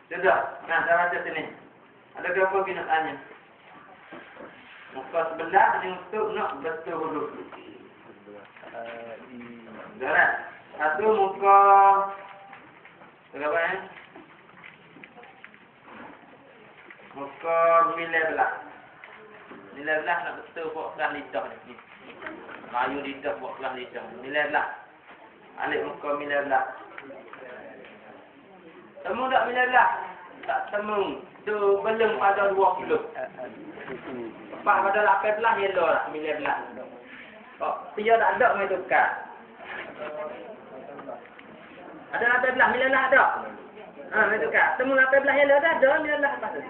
Sudah. Nah, saya baca sini. Ada berapa binaannya? Muka sebelah dengan untuk nak betul huruf. Jalan. Satu muka berapa ya? Muka nilai belah. Nilai belah nak betul buat belah lidah ni. Melayu lidah buat belah lidah. Nilai belah. Alif muka nilai belah. Temu tak nilai belah? Tak temu. Tu belum pada 2 kilo. Lepas pada 18 yellow lah. Nilai belah. Kok dia tak ada main tukar. Ada 18 nilai belah ada. Main tukar. Temu 18 yellow dah ada nilai belah apa tu?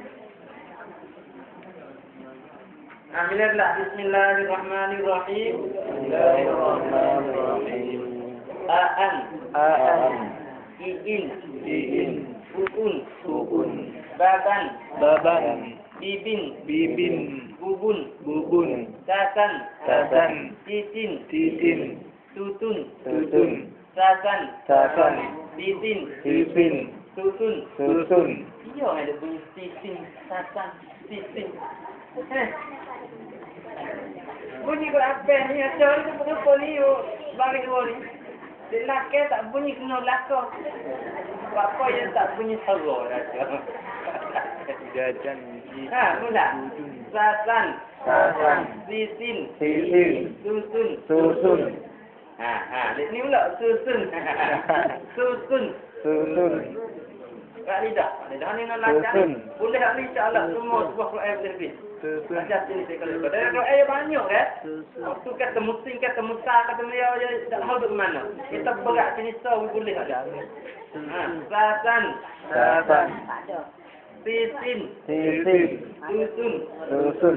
Bismillah. Bismillahirrahmanirrahim. Bismillahirrahmanirrahim. Aan. Iin. Uun. Baban. Bibin. Bubun. Sasan. Titin. Tutun. Sasan. Titin. Tutun. Iya ada bunyi titin, sasan, titin. Bunyi berapa ni? Ada ni berapa ni? Bagi dua ni. Lelaki tak bunyi kena lakar. Apa yang tak bunyi sarah dah. Jajan. Mula. Sasan. Titin. Tutun. Ni pula susun. Tak lidah ni nak lancar. Boleh tak ni insya-Allah semua sebuah Quran lebih. Ajar sini saya kalau ada Quran banyak kan. Waktu kata musim kata musa kata dia tak tahu ke mana. Kita berat sini so boleh tak ada. Sasan. Titin. Tutun.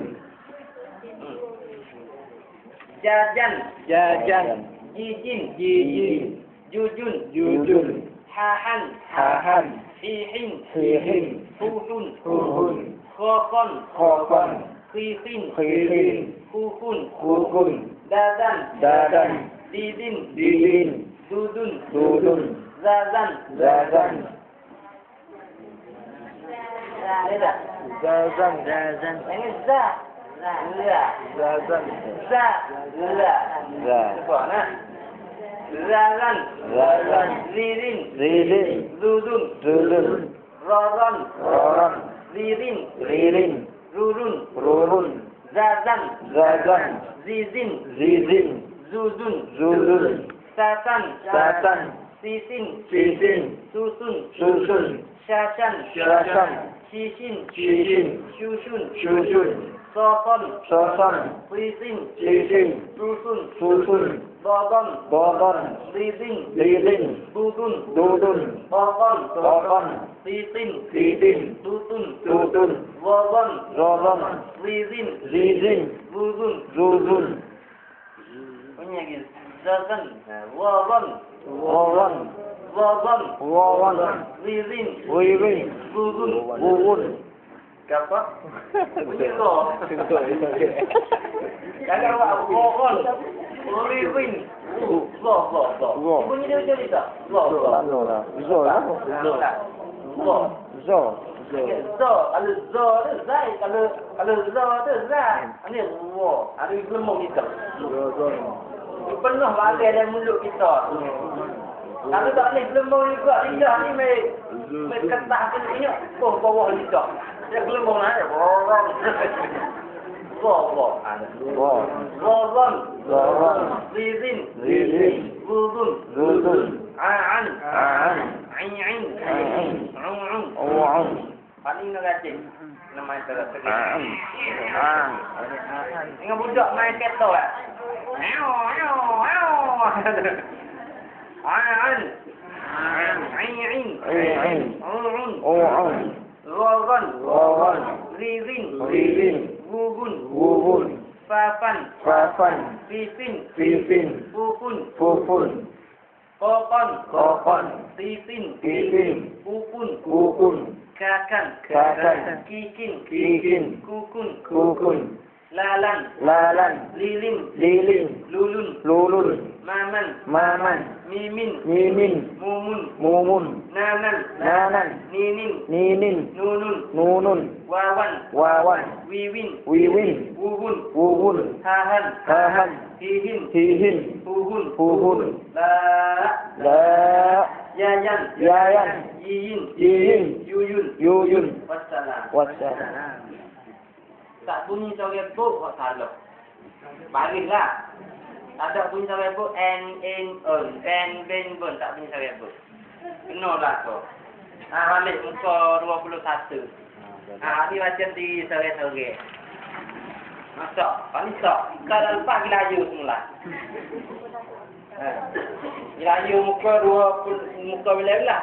Jajan. Jijin. Jujun. Hahan. Hihin. Fuhun. Khokon. Khifin. Kukun. Dadan. Didin. Dudun. Zazan. Ini za. Zazan. Zirin. Dudun. Roron. Zirin. Rurun. Zazan. Zizin. Zuzun. Sasan. Sisin. Susun. Shasan. Shishin. Shushun. Soson. Sisin. Susun. Dodon. Lidin. Dudun. Okon. Titin. Tutun. Wodon. Zizin. Zuzun. Punya gitu. Zazan. Wodon. Zizin. Zuzun. Apa? Bunyi lo. Jangan buat wodon. Zizin. Bunyi dia macam ni tak? Zo. Kalau zo tu zai. Kalau zo tu zai. Ini wo. Ada gelembung kita. Penuh balik dalam mulut kita. Kalau tak ni gelembung juga lidah ni mai ketak ke ni. Bawah lidah. Dia gelembung lah. Zoron. Zizin. Zuzun. Aan. Ain. Paling negatif. Nama itu dengan budak main keto lah. Aan. Ain. Roron. Zizin. Gugun. Fafan. Fifin. Fufun. Kokon. Titin. Kukun. Kakan. Kikin. Kukun. Lalan. Lilin. Lulun. Maman. Mimin. Mimin. Mumun. Mumun. Nanan. Nanan. Ninin. Ninin. Nunun. Nunun. Wawan. Wawan. Wiwin. Wiwin. Wuhun. Wuhun. Hahan. Hahan. Hihin. Hihin. Huhun. Huhun. La. La. Yayan. Yayan. Yiyin. Yiyin. Yuyun. Yuyun. Wassalam. Wassalam. Tak bunyi cara rebut kok salah. Baliklah. Tak ada bunyi cara rebut en ben pun tak bunyi cara rebut. Kenalah kau. Balik muka 21. Ni baca di sore-sore. Masak, pani sak. Kalau lepas gila ayu semula. Gila ayu muka 20 muka bila-bila.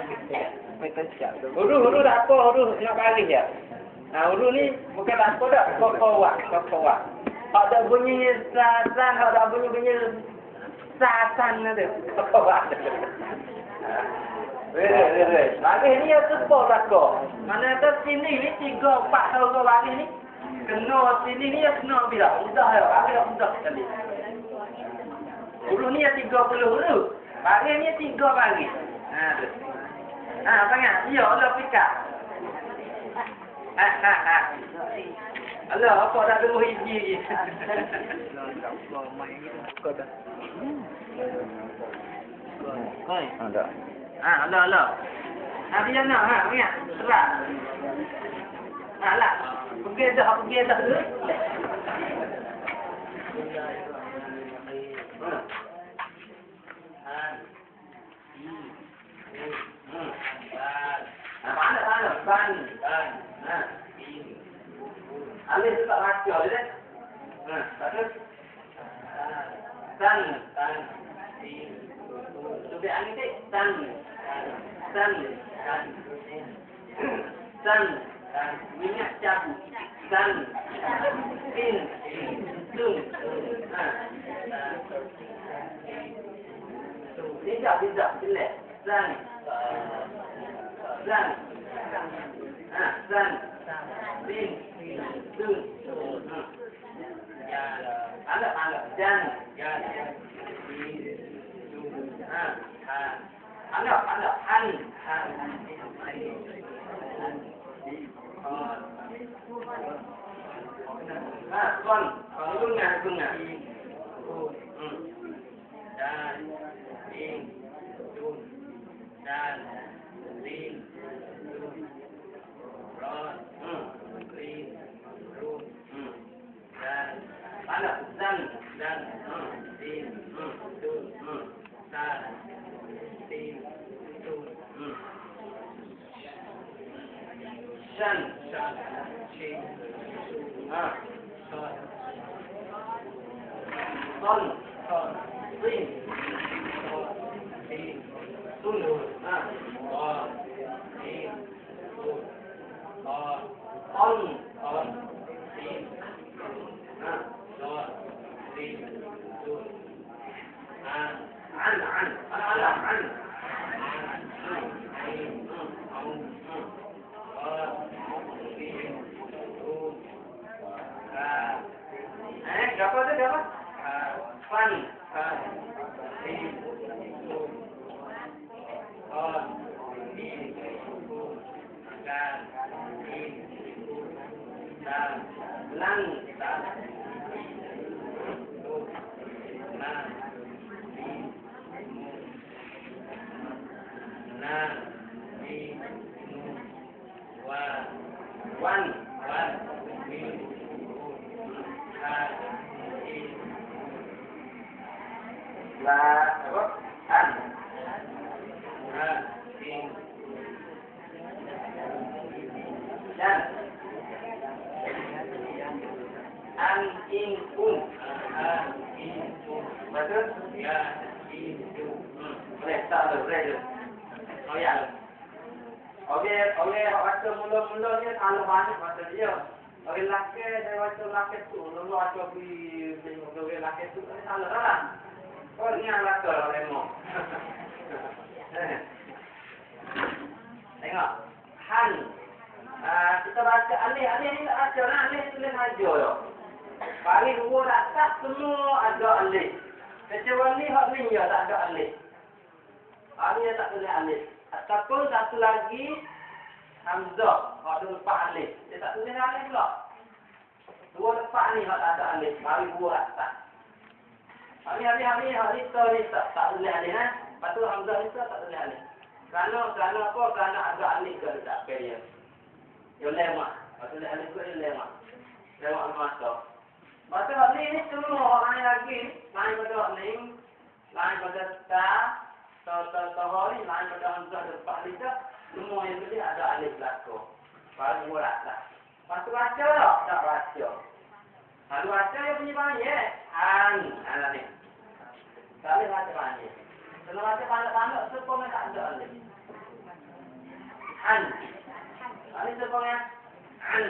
Huru tak apa, huru nak balik ya. Huru ni bukan tak apa dah, kokowak. Hak ada bunyi sasan, hak ada bunyi sasan tu. Kokowak. Bagi ni yang sebab kau. Mana atas sini ni 3-4 tahun kau bagi ni. Kena sini ni yang kena bila. Mudah ya, bagi dah mudah sekali. Huru ni yang 30 huru. Bagi ni 3 bagi. Banyak. Ya, Allah fikir. Allah, apa dah tunggu hiji. Ada. Allah. Dia nak, banyak. Serak. Lah. Pergi dah tu. Ban. Alif tak baca je. Bagus. Tan. Lebih angin ni tan. Minyak cabu. Tan. Tin. Tung. Tidak. Jelek. Tan. Tin. Tung. Anggap. Jan. Anggap. Han. Kon. Bunga. Dan. Ing. Dun. Dan. Lin. Dun. Ron. Lin. Run. Dan. Anggap. Dan. Lin. Dun. Dan. Lin. Dun. Shan. Shin. Son. Rin. Sun. On. Berapa tu? Fan. Lang. Wan. Betul? Boleh tak boleh. Oh ya. Okey, waktu mula-mula ni kalau banyak masa dia. Okey laki dia waktu laki tu, lalu waktu di laki tu ni salah lah. Kau ni yang laki lah lemo. Tengok. Han. Kita baca alih ni tak ada lah, alih tulis aja yo. Bagi dua rakat semua ada alih. Kecuali hak ni ya tak ada alih. Dia tak tulis alif. Ataupun satu lagi hamzah, hak tu lepas alif. Dia tak tulis alif pula. Dua lepas ni hak tak ada alif, mari dua atas. Hari ni tak tulis alif kan. Lepas tu hamzah ni tak tulis alif. Kerana apa? Kerana ada alif ke dekat dia. Yang lemah. Lepas tu alif ke dia lemah. Lemah masa. Lepas tu hak ni semua orang ni lagi. Lain pada hak ni. Lain pada tahun ni. Lain pada hamzah depan ni tak. Semua yang tadi ada alif belakang. Baru mula tak. Lepas tu baca tak? Tak baca. Lalu baca yang punya banyak. An ni. Tak boleh baca banyak. Kalau baca pandai-pandai, sepuluh tak ada alif. An. Ini sepuluhnya. An.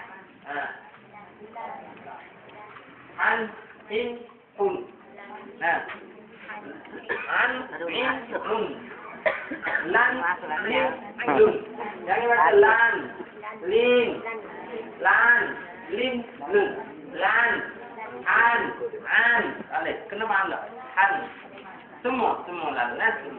An, in, un. An, in, un. Lan, lin, lun. Jangan baca lan, lin, lan, lin, lun. Lan, an. Alif. Kena bangga. Han. Semua lan.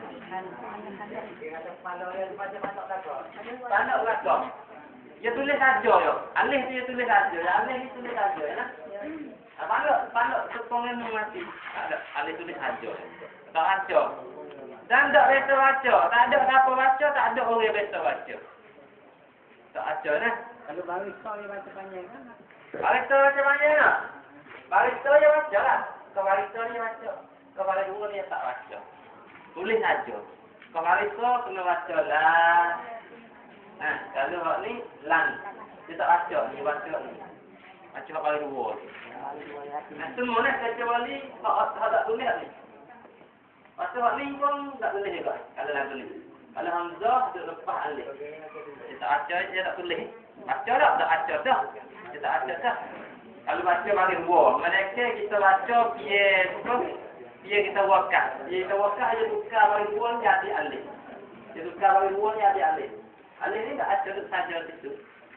Tanda belakang. Ya tulis saja yo. Alif tu ya tulis saja. Alif ni tulis saja ya. Panduk sepongan mati. Tak ada. Alif tulis saja. Tak baca. Dan tak biasa baca. Tak ada siapa baca, tak ada orang biasa baca. Tak baca nah. Kalau barista dia baca panjang kan? Barista baca panjang tak? Barista dia baca lah. Kalau barista dia baca. Kalau barista dia tak baca. Tulis saja. Kalau barista kena baca lah. Kalau hak ni lan. Dia tak baca, dia baca ni. Baca hak paling dua. Semua ni kecuali hak tak tulis ni. Baca hak ni pun tak tulis juga. Kalau nak tulis. Kalau hamzah dia lepas alif. Dia tak baca, dia tak tulis. Baca tak? Tak baca dah. Dia tak baca dah. Kalau baca bagi dua. Mereka kita baca dia kita wakaf. Dia kita wakaf dia tukar bagi dua jadi alif. Dia tukar bagi dua jadi alif. Alif ni tak ada saja situ.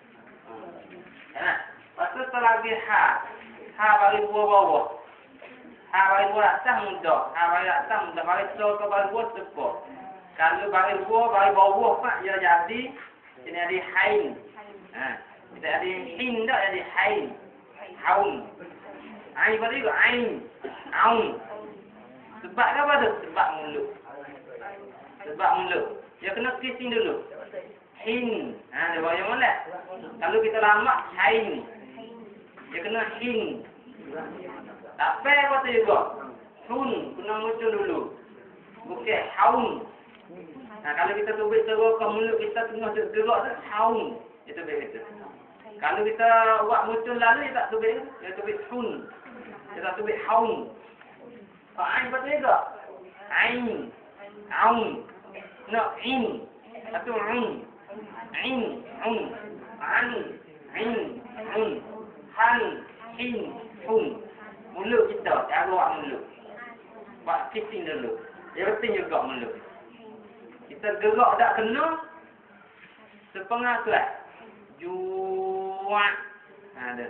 Lepas tu lagi ha. Ha bagi dua bawah. Ha bagi dua atas mudah. Ha bagi atas mudah. Bagi so ke bagi dua sepuluh. Kalau bagi dua bagi bawah pak dia jadi ini ada hain. Kita ada hin tak jadi hain. Haun. Ain bagi juga ain. Aun. Sebab apa tu? Sebab mulut. Sebab mulut. Dia kena kissing dulu. Hin. Dia bayang mana? Kalau kita lama, hain. Dia kena hin. Tak payah apa tu juga. Hun. Kena muncul dulu. Bukan haun. Kalau kita tubik terus ke mulut kita tengah gerak tu, haun. Itu begitu. Kalau kita buat muncul lalu, dia tak tubik. Dia tubik hun. Dia tak tubik haun. Ain apa tu juga? Ain. Aun. No, in. Satu un. In, un. An, in, un. Han, in, hun. Mulut kita, cara buat mulut. Buat kissing dulu. Dia penting juga mulut. Kita gerak tak kena. Sepengah tu lah. Juak. Ada.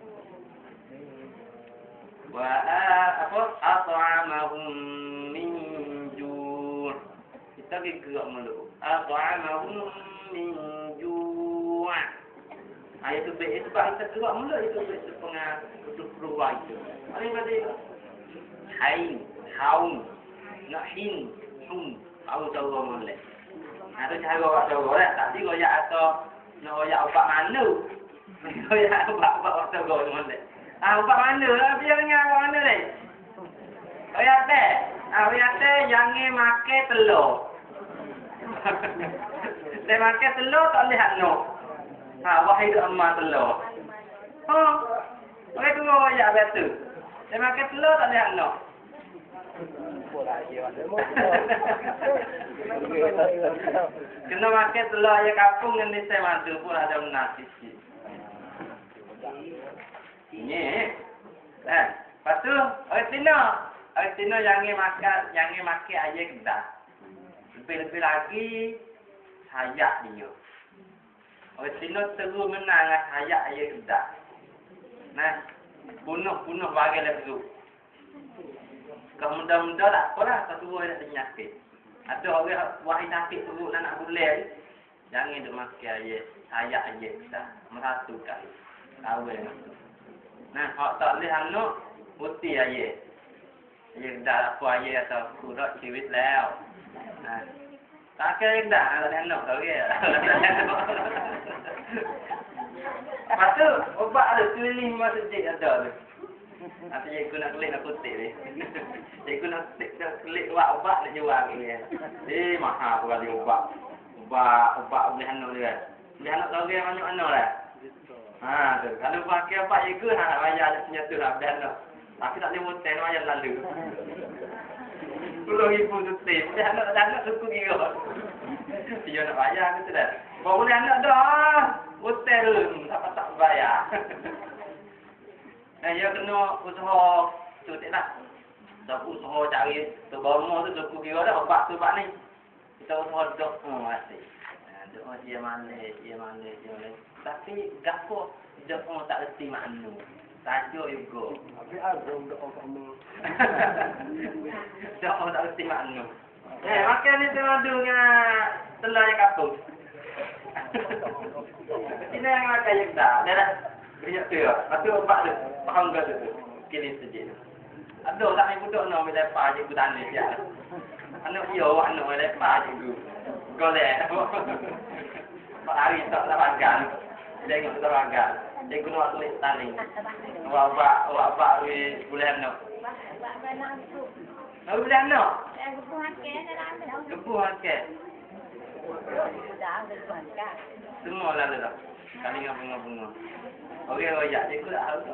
Wa at'amahum min ju'. Kita gerak mulut. At'amahum min ju'. Itu baik sebab kita gerak mulut itu baik setengah keluar itu. Mana tadi? Hain, haun, nahin, hun. Tahu boleh. Ada cara buat cara tak? Tadi goyak atau nak goyak obat mana? Goyak obat waktu boleh. Obat mana lah? Biar dengan obat mana ni? Goyak teh. Goyak teh jangan makan telur. Dia makan telur tak lihat no. Wahai amma telur. Okey tu goyak betul. Dia makan telur tak lihat no. Kena makan telur ayam kampung yang ni saya madu pun ada nasi sikit. Ini. Lepas tu, orang Cina jangan makan ayam kedah. Lebih-lebih lagi, hayak dia. Orang Cina terus menang hayak ayam kedah. Bunuh bagi lagi tu. Kalau muda-muda tak apalah, satu orang nak penyakit. Ada orang wahai sakit perut nak boleh. Jangan duk makan aje. Saya aje kita. Meratukan. Kahwin. Nah, hak tak boleh anak putih aje. Dia dah apa aje atau kurangชีวิตแล้ว Nah. Tak kira dah ada anak tak kira. Lepas tu obat ada keliling masjid ada tu. Nanti cikgu nak kelik nak kutip ni. Cikgu nak kelik obat nak jual ni. Mahal kali obat. Obat boleh anak dia. Boleh anak tahu dia banyak anak lah. Ha tu. Kalau pakai obat cikgu nak bayar punya tu lah boleh anak. Tapi tak boleh hotel bayar lalu. 10,000 tu tip. Boleh anak suku kira. Dia nak bayar ke tu dah. Bawa boleh anak dah. Hotel tak bayar. Nah, dia kena usaha cutik lah. Tak usaha cari terbawa tu suku kira dah obat tu obat ni. Kita usaha dok asyik. Dok dia mana. Tapi gapo dok tak reti makna. Tajuk juga. Tapi ada dok kamu. Dok tak reti makna. Makan ni teradu dengan telur yang kapung. Ini yang makan yang dah. Dah beriak tu. Lepas tu obat tu. Faham ke tu? Kirim sejik tu. Aduh, tak main budak nak boleh lepas je ku tanda siap. Anak iya, anak boleh lepas je ku. Golek. Pak hari tak lapangan. Tengok tak lapangan. Dia guna tulis tani. Wabak boleh anak. Boleh anak? Gebuh hakek. Semua lalu dah. Kali dengan bunga. Orang royak je aku tak tahu.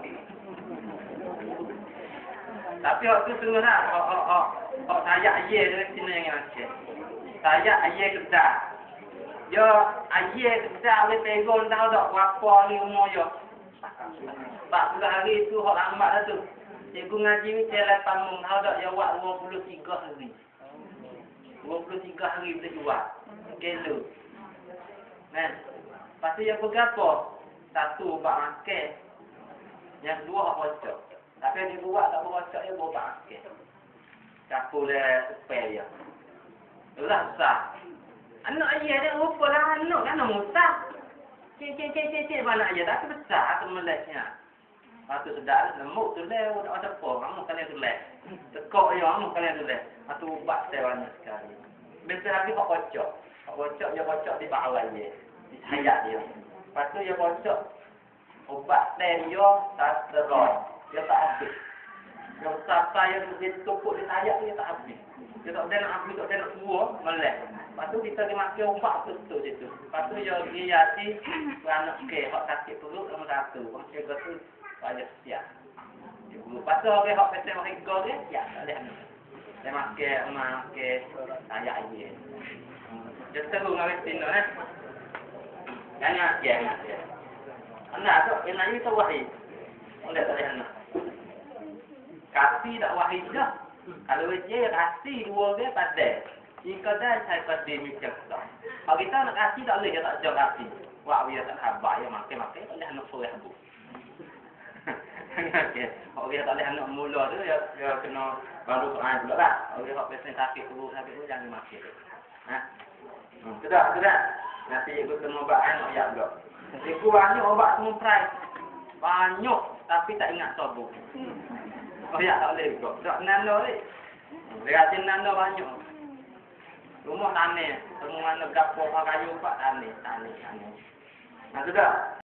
Tapi waktu tengah nak, saya ayah tu sini yang macam. Saya ayah kerja. Yo ayah kerja boleh pegang tahu tak apa ni umur yo. 40 hari tu hak lambat dah tu. Cikgu ngaji ni saya pamung tahu tak yo buat 23 hari. 23 hari boleh jual. Kilo. Nah. Lepas tu yang berapa? Satu obat makan. Yang dua hak kocok. Tapi yang dibuat tak berkocok dia obat makan. Campur dia supaya dia. Itulah susah. Anak ayah dia rupa lah anak kan musah. Cik mana ayah tapi besar tu meleknya. Lepas tu sedap lemuk tu leh. Tak ada apa. Kamu kalian tu leh. Tekok je kamu kalian tu leh. Lepas tu ubat saya banyak sekali. Biasa lagi hak kocok. Hak kocok dia kocok di bawah ayah. Di sayap dia. Lepas tu dia kocok obat dan dia tak teror. Dia tak habis. Yang saya dia tumpuk di sayap dia tak habis. Dia tak ada nak habis, tak ada nak buah, melek. Lepas tu kita makan obat betul situ. Lepas tu dia yati anak ke hak sakit perut nombor 1. Macam tu saya siap. Lepas tu orang hak pesan mereka dia, ya tak ada anak. Dia makan sayap aje. Dia terus ngawet sini eh. Jangan dia. Anak tu, yang lain tu wahid. Oleh tak ada anak. Kasih tak wahid dah. Kalau dia kasih dua dia pada. Jika dah saya pada macam tu. Kalau kita nak kasih tak boleh, dia tak jauh kasih. Wah, dia tak khabar, dia makan. Tak boleh anak sorang tu. Kalau dia tak boleh anak mula tu, dia kena bantu Quran pula lah. Kalau dia tak pesen sakit tu, jangan makan. Sudah. Nanti ikut semua obat anak ya pula. Ikut banyak obat semua price. Banyak tapi tak ingat sabuk. Oh ya tak boleh ikut. Tak nano ni. Dia kata nano banyak. Rumah tanah. Semua mana gapo kayu pak tanah. Nah sudah.